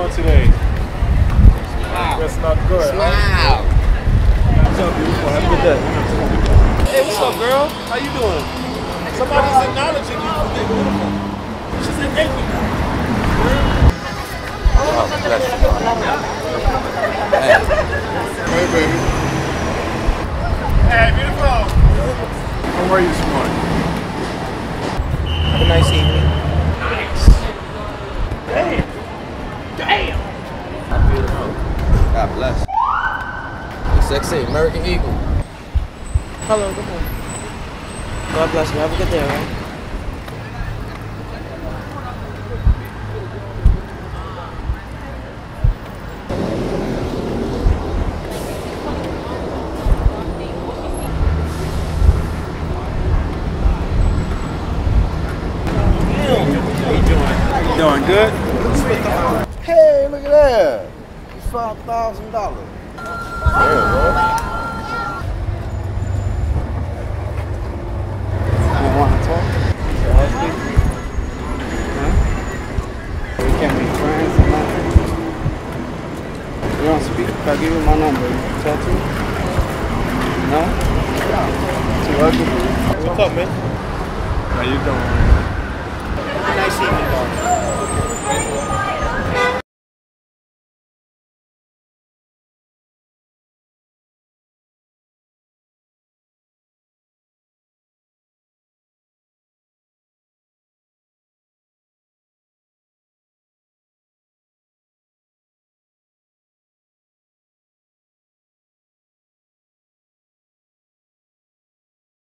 today. Smile. That's not good. Smile. What's up, beautiful? Have a good day. Hey, what's up, girl? How you doing? Somebody's acknowledging you for being beautiful. She said thank you. Oh, bless you. Hey, baby. Hey, beautiful. How are you this morning? Have a nice evening. Nice. Damn. Damn. I'm beautiful. God bless. The sexy American Eagle. Hello, good morning. God bless you. Have a good day, all right? Doing good? Hey, look at that. It's $5,000. Yeah, bro. You want to talk? Huh? We can't be friends or nothing. You don't speak? If I give you my number, you can talk to me? No? Too ugly for you? What's up, man? How you doing? Have a nice evening, dog.